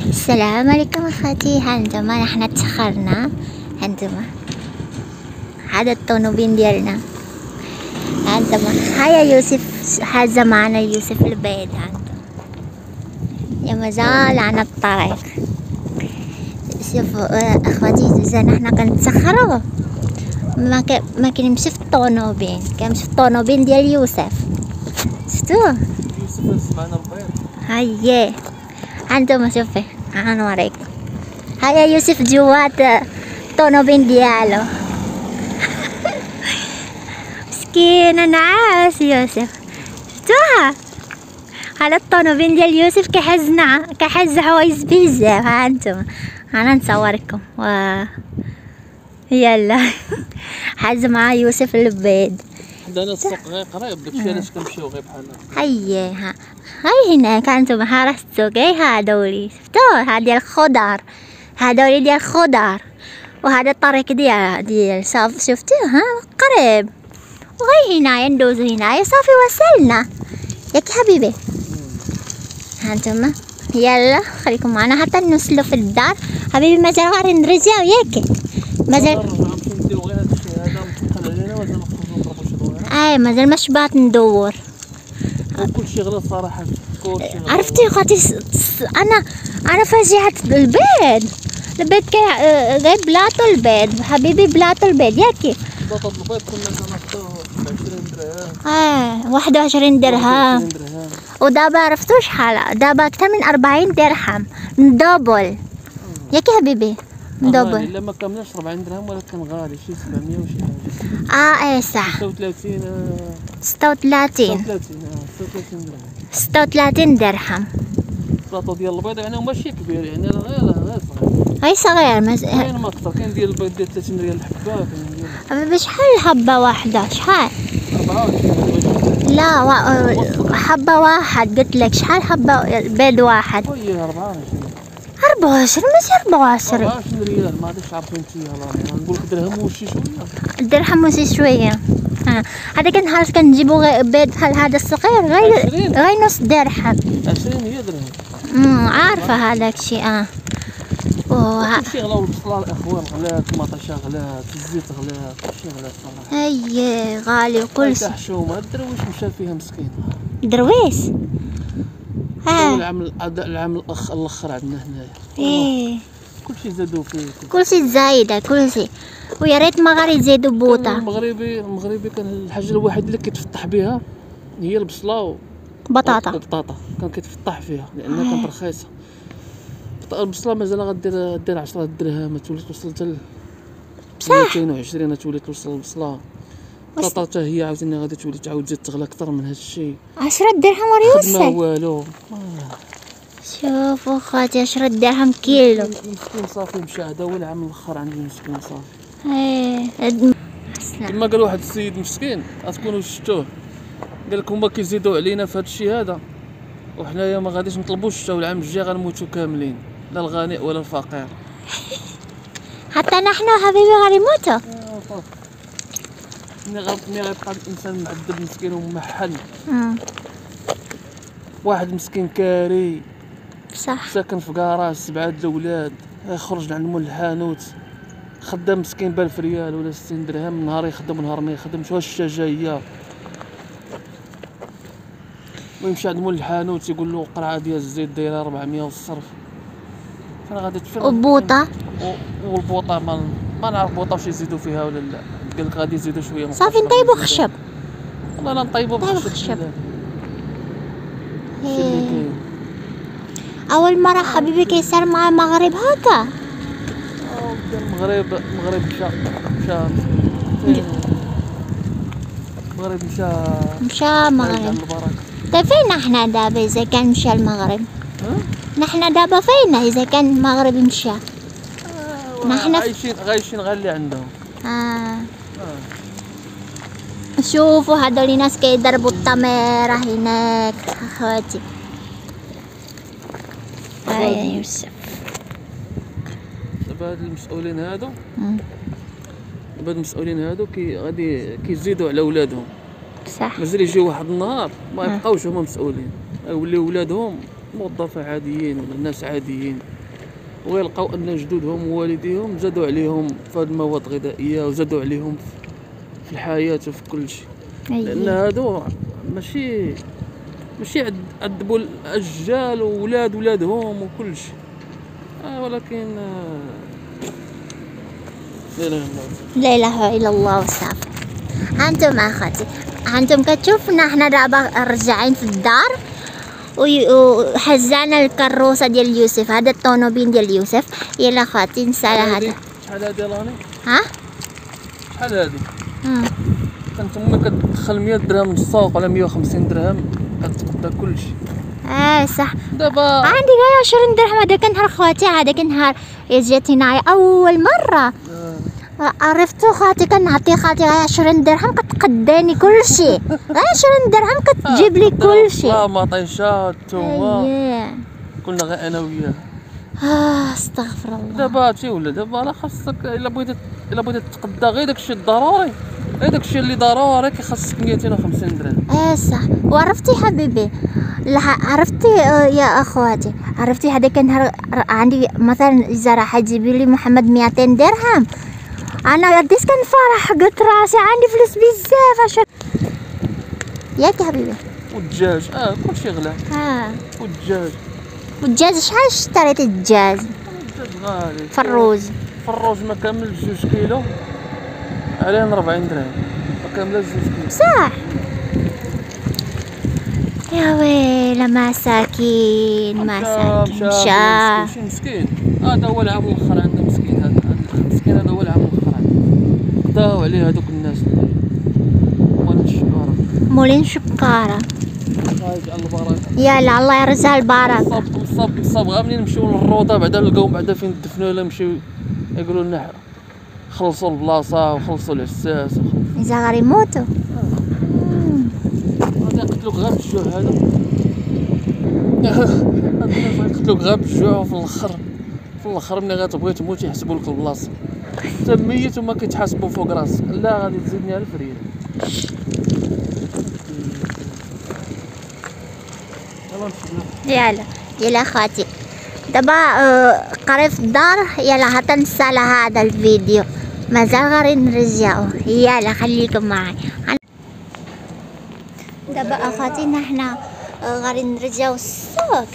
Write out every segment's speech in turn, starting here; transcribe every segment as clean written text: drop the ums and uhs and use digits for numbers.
السلام عليكم اخواتي. هانتوما نحنا تأخرنا. هانتوما هذا الطونوبين ديالنا. هانتوما هيا يوسف حازة معنا يوسف البيض. هانتوما يا مازال عنا الطريق. شوفوا اخواتي اذا نحنا كنتأخروا ما كنمشي في الطونوبين، كنمشي في الطونوبين ديال يوسف. شفتوه يوسف معنا البيض. هيا هانتوما شوفي غنوريكم. هيا يوسف جوات الطونوبين ديالو. مسكين نعاس يوسف. شفتوها هذا الطونوبين ديال يوسف كيحز حوايج بزاف. ها انتم انا نصوركم يلا. حاز مع يوسف البيض. عندنا السوق غير قريب، داكشي علاش كنمشيو غير بحال هكا. هيا هاي هناك هانتوما ها راه السوق. هادولي شفتوه ها ديال الخضار، هادولي ديال الخضار. وهذا الطريق ديال صافي شفتوه ها قريب. وغير هنايا ندوزو هنايا صافي وصلنا ياك حبيبي. هانتوما يلا خليكم معنا حتى نوصلوا في الدار حبيبي. مازال غادي نرجعو ياك مازال. مازال ما شبعت ندور. كلشي غلا صراحه، كلشي غلا. عرفتي خاطي انا فاجعة البيض غير بلاطو البيض حبيبي، بلاطو البيض ياكي. بلاطو البيض كنا كناخذوه ب 20 درهم. 21 درهم. ودابا عرفتو شحال؟ دابا اكثر من 40 درهم ندوبل ياكي حبيبي، ندوبل. الا ما كاملش 40 درهم ولكن غالي شي 700 وشي حاجه. ايه صح. 36 36 درهم. 36 درهم. البلاطو ديال البيض يعني ماشي كبير، يعني غير صغير. هاي صغير كاين ما اكثر، كاين ديال البيض ديال 30 ريال الحبه، كاين ديال حبيبي. شحال حبة واحدة؟ شحال؟ 24. لا حبة واحد قلت لك. شحال حبة بيض واحد؟ هي 24. 24 ماشي 24. 24 ريال. ما غاديش عارفين انت. يلاه نقول لك درهم وشي شويه. درهم وشي شويه. هذاك النهار كنجيبو بيض بحال هذا الصغير غير نص درهم. 20 هي درهم. عارفه هذاك الشيء. كلشي غلا، والبصله الاخوان غلات، المطيشه غلات، الزيت غلات، كلشي غلات صراحه. هي غالي وكل شيء. حشومه الدرويش مشى فيها مسكين. درويش العام الاخر عندنا هنايا. كلشي زادوا فيه، كلشي زايده كلشي. ويا ريت ما غير يزيدوا بوطه. المغربي كان الحاجه الوحيده اللي كيتفتح بها هي البصله بطاطا كان كيتفتح فيها لانها كانت رخيصه. البصله مازال غدير 10 درهم، تولي توصل حتى ل 220. تولي توصل البصله. البطاطا حتى هي عاوتاني غادي تولي تعاود تزيد تغلى اكثر من هذا الشيء. 10 درهم وريوسل. ما والو. شوفوا خاطي 10 درهم كيلو. مسكين صافي مشى. هذا هو العام الاخر عندي مسكين صافي. كما قال واحد السيد مسكين غتكونوا شفتوه، قال لك هما كيزيدوا علينا في هذا الشيء هذا، وحنايا ما غاديش نطلبوا الشتاء، والعام الجاي غنموتوا كاملين، لا الغني ولا الفقير. حتى نحن حبيبي غنموتوا. ملي غيبقى الانسان معذب مسكين ومحل. واحد مسكين كاري صح ساكن في كراج 7 الاولاد، يخرج عند مول الحانوت خدام مسكين ب1000 ريال ولا 60 درهم، نهار يخدم ونهار ما يخدمش. واش الشجايه ويمشي عند مول الحانوت يقول له قرعه ديال الزيت دايره 400 والصرف. فانا غادي تفرق. وبوطه والبوطه ما نعرف بوطه واش يزيدوا فيها ولا لا. قال لك غادي يزيدوا شويه. صافي نطيبوا خشب. والله لا نطيبوا خشب. اول مره حبيبي كيصير مع المغرب هكا. المغرب مشى المغرب. طيب فين نحنا دابا اذا كان مشى المغرب؟ نحنا دابا فين اذا كان المغرب مشى؟ نحنا عايشين غير اللي عندهم. شوفوا هذول ناس كيضربوا التميره هناك اخواتي. يا يوسف دابا هاد المسؤولين هادو غادي كيزيدوا على ولادهم. صح. مازال يجي واحد النهار ما يبقاوش هما مسؤولين، يوليو ولادهم موظفة عاديين ولا ناس عاديين، ويلقاو ان جدودهم ووالديهم زادوا عليهم في هاد المواد الغذائيه وزادوا عليهم في الحياه وفي كل شيء. لان هادو ماشي عذبوا الاجيال وولاد ولادهم وكل شيء. ولكن لا اله الا الله وصافي. انتم اخواتي، انتم كتشوفنا حنا دابا راجعين في الدار وحزانا الكروسه ديال يوسف. هذا الطونوبيل ديال يوسف. يلا اخواتي نسالها هذا. شحال هادي راني؟ ها شحال هادي؟ كانت امك كتدخل 100 درهم للسوق ولا 150 درهم كتقدا كلشي. صح. دابا عندي غير 20 درهم. هذاك النهار خواتي، هذاك النهار جاتي معايا اول مره. عرفتو خالتي كنعطي خالتي غير 20 درهم كتقداني كلشي. غير 20 درهم كتجيب لي كلشي. مطيشات الثومه كنا غير انا وياه. استغفر الله. دابا هادشي ولا دابا راه خاصك الا بغيتي تتقدى غير داكشي الضروري، غير داكشي اللي ضروري كيخصك 250 درهم. صح. وعرفتي حبيبي، عرفتي يا اخواتي، عرفتي هذاك النهار عندي مثلا اذا راح تجيبي لي محمد 200 درهم انا قديش كنفرح. قلت راسي عندي فلوس بزاف عشان ياك يا حبيبي. والدجاج كلشي غلا. والدجاج شحال اشتريتي الدجاج؟ الدجاج غالي. فروج ما كاملش 2 كيلو عليه 40 درهم، ما كاملاش 2 كيلو. صح يا ويلي. مساكين مشى مسكين. هذا هو العام الاخر عنده مسكين. هذا المسكين هذا هو العام الاخر عنده. قداو عليه هذوك الناس مولين الشكاره. الله يجعل البركه. يلا الله يرزقها البركه. صاب غير منين نمشيو للروضه بعدا نلقاو بعدا فين ندفنوا ولا نمشيو يقولوا لنا خلصوا البلاصه وخلصوا العساس اذا غير يموتوا. غادي يقتلوك غير بالجوع. هذا يقتلوك غير بالجوع. في الاخر ملي غتبغي تموت يحسبوا لك البلاصه. انت ميت وما كيتحاسبوا فوق راسك. لا غادي تزيدني على الفريد. يلا اخواتي دابا قريب في الدار. يلا هتنسى هذا الفيديو مازال غير نرجعوه. يلا خليكم معايا. دابا اخواتي حنا غادي نرجعو الصوت.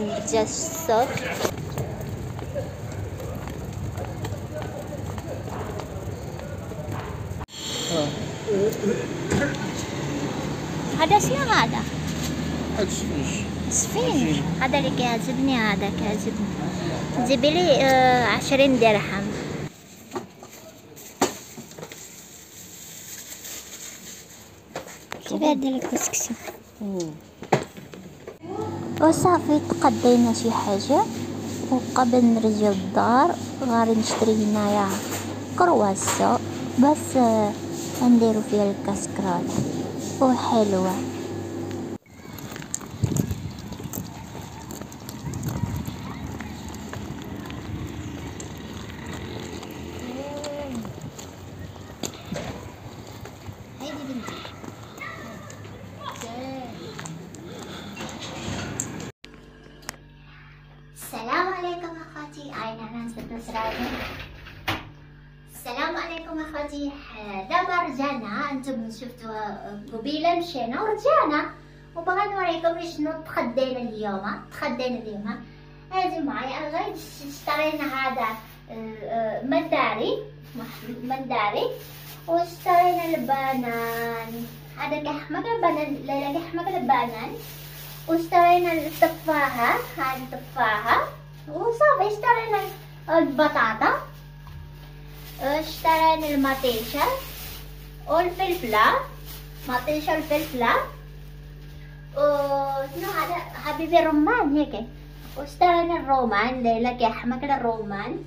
هذا شنو هذا؟ هاد سفينج. هذا اللي كيعجبني. هذا كيعجبني. جيبي لي 20 درهم. كيف هادي الكسكسي. وصافي تقضينا شي حاجه وقبل نرجعو للدار غادي نشري هنايا كرواسو بس نديرو فيها الكاسكرات وحلوه. السلام عليكم اخواتي. السلام عليكم اخواتي. دابا رجعنا. انتم شفتوا قبيله مشينا ورجعنا وبغا نوريكم شنو تخدينا اليوم. هاجي معايا غير اشترينا هذا منداري واشترينا البنان. هذا كحمق البنان. ليلى كحمق البنان. واشترينا التفاحة. هذه تفاحة. وصافي اشترينا البطاطا. اشترينا المطيشة والفلفلة. مطيشة والفلفلة. وشنو هذا حبيبي الرمان هيك. واشترينا الرومان. ليلى كيحمق الرومان.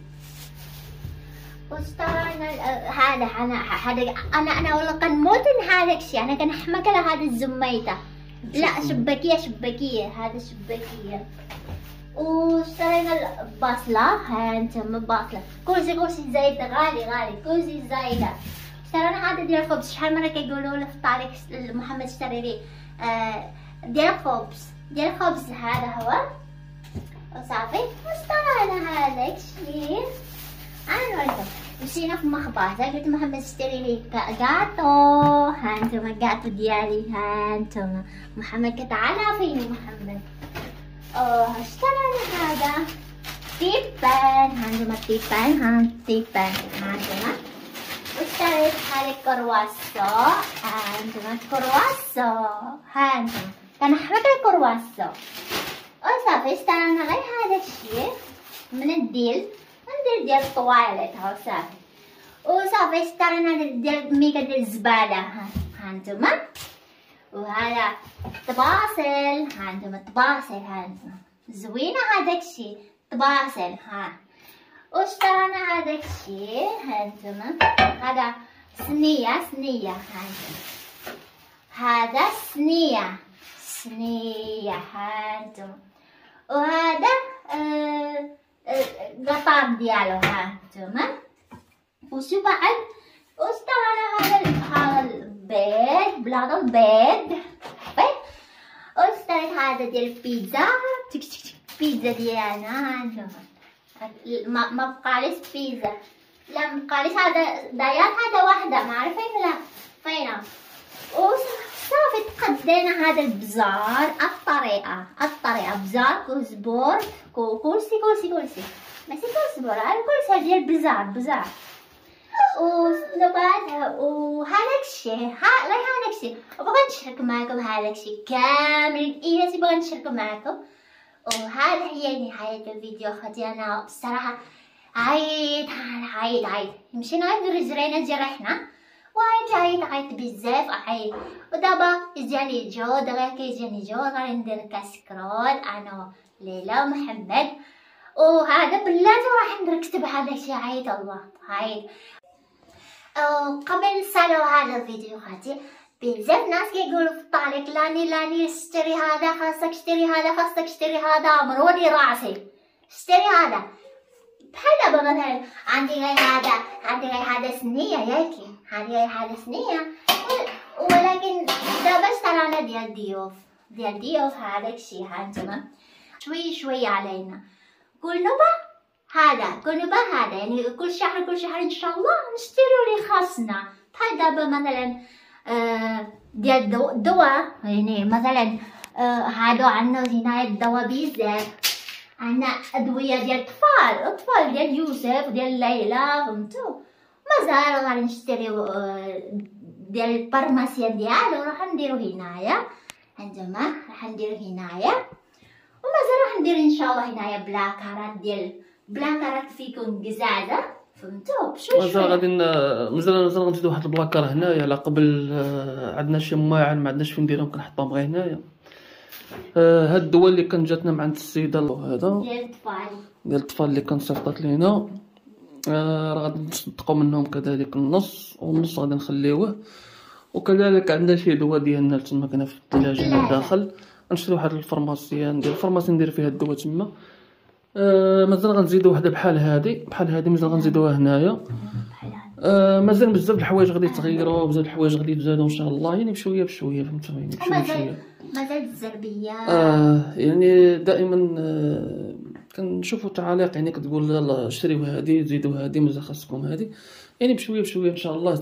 واشترينا هذا انا والله كنموت من هذاك الشيء. انا كنحمق على هذا الزميته. لا شباكيه. هذا شباكيه. واشترينا البصله. ها انتم البصله. كلشي زايد. غالي كلشي زايده. اشترينا هذا ديال الخبز. شحال مره كيقولوا لي في الطريق محمد اشتري لي ديال الخبز. ديال الخبز هذا هو وصافي. واشترينا هذاك الشيء. انا نوريكم مشينا في مخبز، قلت محمد اشتري لي كاطو. ها انتم الكاطو ديالي، ها انتم محمد كتعالى فيني محمد. اشترينا هذا تيبان، ها انتم التيبان، ها تيبان، ها انتم. واشتريت هذا الكرواسو، ها انتم الكرواسو، ها انتم كنحرق الكرواسو. وصافي اشترينا غير هذا الشيء من الديل، ندير ديال الطواليت ها صافي. وصافي اشترينا ديال ميكا ديال الزباله، ها انتما. وهذا الطباصل، ها انتما الطباصل، ها انتما زوينه هذاك الشيء طباصل. ها واشترينا هذاك الشيء، ها انتما. هذا صينيه، ها انتما. هذا صينيه، ها انتما. وهذا قطار ديالو، ها انتما. وشو بعد واشترينا هذا البيض، بلاطه البيض. واشتريت هذا ديال البيتزا، بيتزا ديالنا، ها انتما. ما بقاليش بيتزا، لا مبقاليش. هذا دايات، هذا واحده ما عرفت فينا. وصافي تقدينا هذا البزار. الطريقه بزار، كزبور، كلشي ماشي كزبور، كلشي ديال البزار. ونبات وهذاك الشيء، هذاك الشيء. وبغيت نشارك معكم هذاك الشيء كامل، الا تبغى نشارك معكم. وهذا هي نهايه الفيديو اخوتي. انا بصراحه عيط مشينا نديرو جرينا جرحنا، وعيط بزاف عيط. ودابا يجاني جود، غير كيجاني جود غادي ندير كاسكرول انا ليلى ومحمد. وهذا بلاتي راح نكتب هذا الشيء. عيط الله عيط. قبل نسالو هذا الفيديو خاطي بزاف ناس كيقولوا في الطريق لاني اشتري هذا، خاصك تشتري هذا مروني راسي، اشتري هذا. بحال دابا مثلا عندي غير هذا صينيه ياكي، هذا صينيه. ولكن دابا اشترينا ديال الضيوف هذاك الشيء. ها انتما شويه علينا. قلنا هذا يعني كل شهر ان شاء الله نشتريو لي خاصنا. بحال دابا مثلا ديال الدواء، يعني مثلا هادو عندنا هنايا الدواء بزاف. عندنا ادويه ديال الاطفال ديال يوسف وديال ليلى، فهمتوا. مازال غادي نشتريو ديال البارماسيان ديالو، راح نديرو هنايا. عندما راح نديرو هنايا، ومازال راح ندير ان شاء الله هنايا بلاكارات فيكم قزازه، فهمتوا. مازال غادي مازال غنزيدو واحد البلاكار هنايا على قبل. عندنا شي ماعن ما عندناش فين نديرهم، كنحطهم غير هنايا. هاد الدواء اللي كان جاتنا من عند السيده هذا ديال الطفال اللي كان صيفطات لينا، راه غادي نصدقوا منهم كذلك النص، والنص غادي نخليوه. وكذلك عندنا شي دواء ديالنا تما كنا في الثلاجه من الداخل، غنشري واحد الفارماسيان ندير فيها الدواء تما. مازال غنزيدو وحده بحال هادي مازال غنزيدوها هنايا. مازال بزاف د الحوايج غادي يتغيروا، بزاف د الحوايج غادي يتزادوا ان شاء الله، يعني بشويه فهمتوا، يعني بشويه. مازال الزربيه يعني دائما كنشوفوا تعاليق يعني كتقول يلاه شريو هادي، زيدوا هادي، مازال خاصكم هادي. يعني بشويه ان شاء الله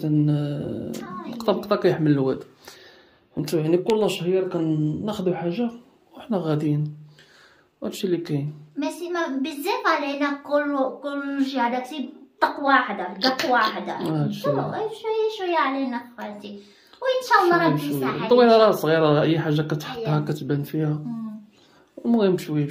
نقطه كيحمل الواد، فهمتوا. يعني كل شهر كناخذوا حاجه وحنا غاديين، هادشي اللي كاين. ماشي بزاف علينا كل شيء هذاك الشيء طق واحده شويه علينا خواتي. وان شاء الله ربي يسهل. طويله راه صغيره، اي حاجه كتحطها كتبان فيها. المهم بشويه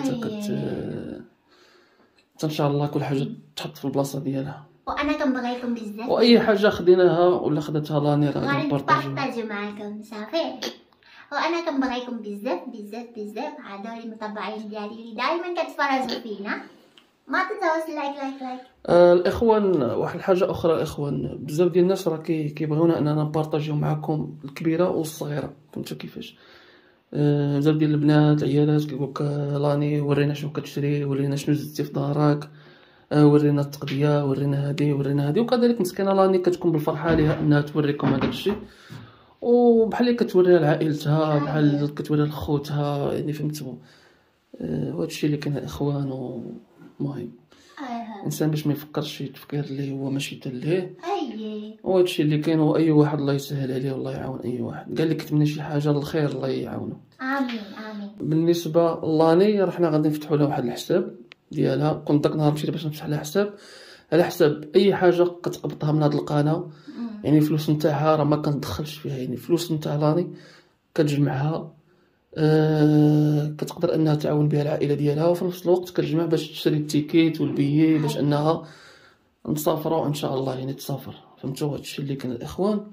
ان شاء الله كل حاجه تحط في البلاصه ديالها. وانا كنبغيكم بزاف، واي حاجه خديناها ولا خدتها لاني راه غادي نبارطاجيو معاكم صافي. وانا كنبغيكم بزاف. هادو المتابعين ديالي اللي دائما كتفرجوا فينا، ما تنساوش لايك. الاخوان، واحد الحاجه اخرى الاخوان، بزاف ديال الناس راه كيبغيونا اننا نبارطاجيو معكم الكبيره والصغيره، فهمتوا كيفاش. بزاف ديال البنات العيالات كيقولك لاني ورينا شنو كتشري، ورينا شنو زدتي في دارك، ورينا التقضيه، ورينا هادي. وكذلك مسكينه لاني كتكون بالفرحه ليها انها توريكم هذاك الشيء. وبحال اللي كتوريها لعائلتها، بحال كتوريها لخوتها، يعني فهمتوا. وهادشي اللي كان الاخوان. ومهم الانسان باش ما يفكرش التفكير اللي هو ماشي حتى ليه. وهادشي اللي كاين. واي واحد الله يسهل عليه والله يعاون اي واحد. قال لك كتمنى شي حاجه للخير الله يعاونو. امين امين. بالنسبه لاني راه حنا غادي نفتحوا لها واحد الحساب ديالها. كنت داك النهار مشيت باش نفتح لها حساب، على حساب اي حاجه كتقبضها من هاد القناه. يعني الفلوس نتاعها راه ما كندخلش فيها، يعني الفلوس نتاع لاني كتجمعها. كتقدر انها تعاون بها العائله ديالها، وفي نفس الوقت كتجمع باش تشري التيكيت والبيي باش انها نسافروا ان شاء الله. يعني تسافر، فهمتوا. هادشي اللي كان الاخوان.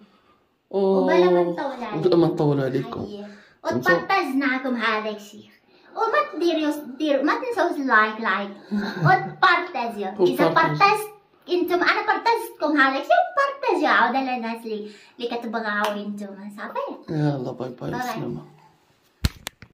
وبلا ما نطولوا عليكم. وتبارطاجناكم هذاك الشيء. وما ديروا ما تنسوش لايك وتبارطاجيو. اذا بارطاجت انتم، انا بارطاجتكم هذاك الشيء، بارطاجيو عاود على الناس اللي كتبغاو انتم. صافي، يلا باي باي. بسلامه.